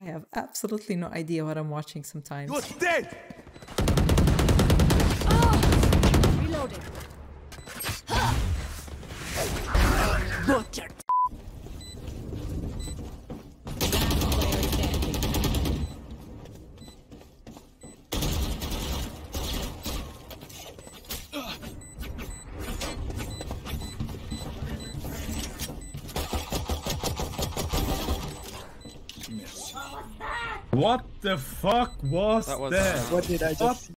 I have absolutely no idea what I'm watching sometimes. You're dead! Reloading. Butchered. What the fuck was that? What did I just see?